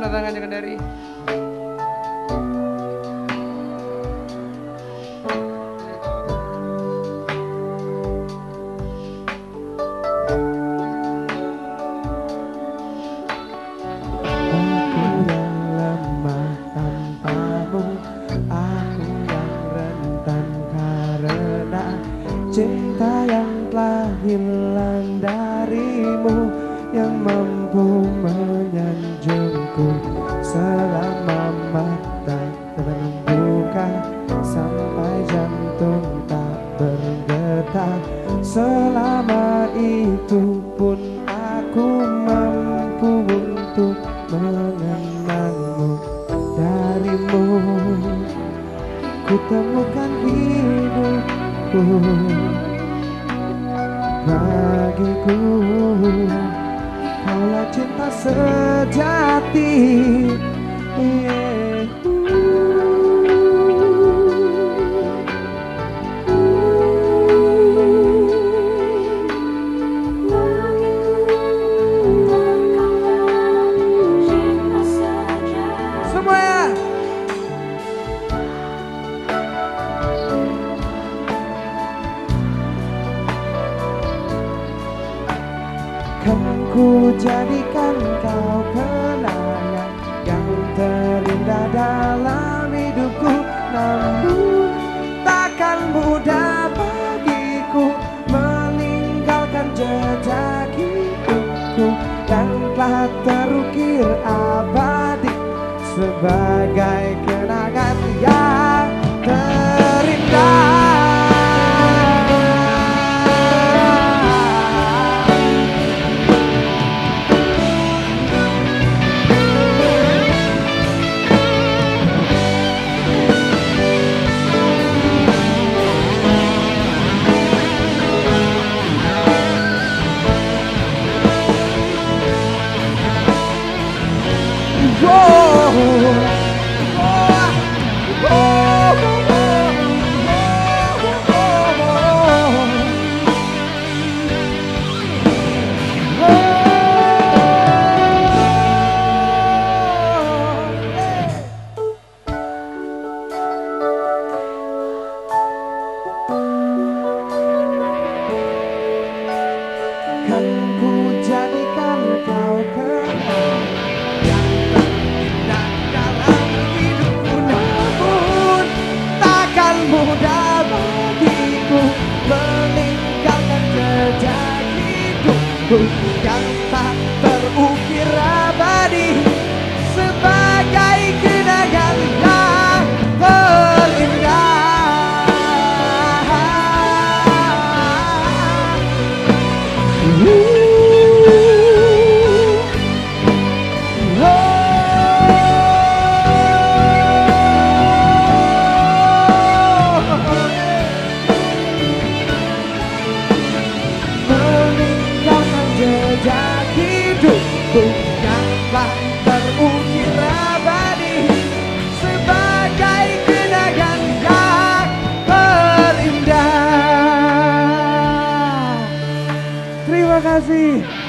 tanda tangannya Kendari. Cinta yang telah hilang darimu, yang mampu menyanjungku selama mata terbuka, sampai jantung tak bergetar. Selama itu pun aku mampu untuk mengenangmu. Darimu ku temukan hidupku, bagiku kaulah cinta sejati. Semuanya kan ku jadikan kau kenangan yang terindah dalam hidupku. Namun takkan mudah bagiku meninggalkan jejak hidupku yang telah terukir abadi sebagai kenangan yang terindah. Kan ku jadikan kau kenangan yang terindah dalam hidupku. Namun takkan mudah bagiku meninggalkan jejak hidupku yang tak terukir abadi sebagai kenangan yang terindah. Meninggalkan jejak hidupku yang telah terukir abadi sebagai kenangan yang terindah. Terima kasih.